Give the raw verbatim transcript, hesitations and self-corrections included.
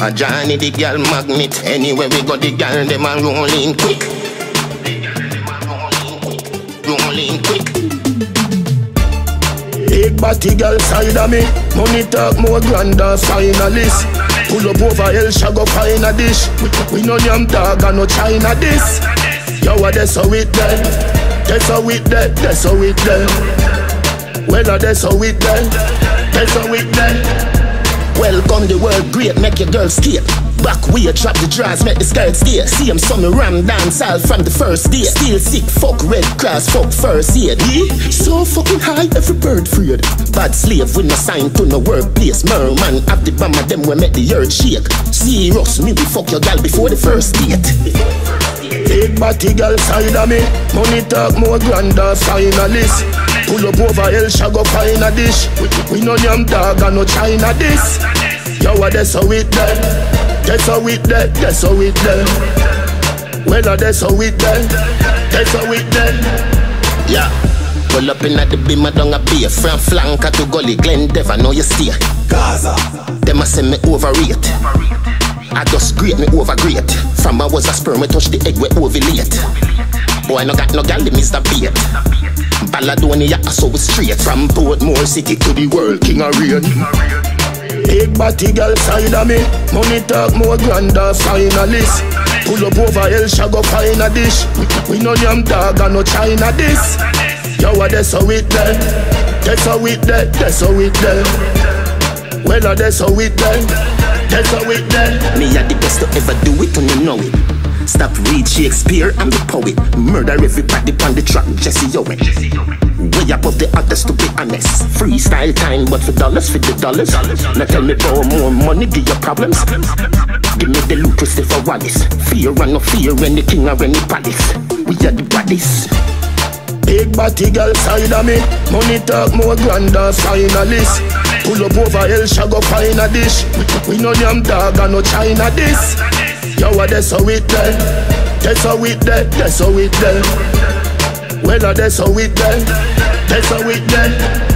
A Johnny the girl magnet. Anywhere we go, the girl them a rolling quick. Rolling quick. Big body girl side of me. Money talk more grander finalist. Pull up over hell, shall go find a dish. We no yam dog and no China this. Yo, what that's how it then? That's how it then, that's how it then. Well, that's how it then. That's how it then. Welcome the world great, make your girl skate. Back way, drop the drawers, make the skirt stay. See him some ram dance all from the first day. Still sick, fuck Red Cross, fuck first aid. Yeah? So fucking high, every bird freed. Bad slave with no sign to no workplace. Merman have the bomb of them we make the earth shake. Serious, me we fuck your gal before the first date. Big body girl side of me. Money talk more grander finalist. Pull up over hell, shall go find a dish. We no yam dog and no China this. Yo, what that's how it done. That's how it done, that's how it done. Well, that's how it done. That's how it done. Yeah. Pull up in at the beam, I don't a beer. From Flanker to Gully, Glen Dev, I know you stay. Gaza. Them a say me overrate. I just grate me over great. From I was a sperm, we touch the egg, we ovulate. Boy, no got no gal, the Mister Bait. Balladonia, so we straight. From Portmore City to the world, King of Rain. Big body girl side of me. Money talk more grander finalist. Pull up over hell, shall go find a dish. We no yam dog and no China this. Yo, what that's how it done. That's how it done, that's how it done. Well, that's how it done. That's how it done. Me a the best to ever do it and you know it. Stop read Shakespeare, I'm the poet. Murder everybody on the track, Jesse Owen. Way above the others to be honest. Freestyle time, but for dollars, for the dollars. Now tell me borrow more money, give your problems. Give me the loot, Christopher Wallace. Fear and no fear, any king or any palace. We are the bodies. Big body girl side of me. Money talk more grander finalist. Pull up over hell, shall go find a dish. We no yam dog and no China this. Yo, what that's how it done. That's how it done, that's how it done. Well, that's how it done. That's how it done.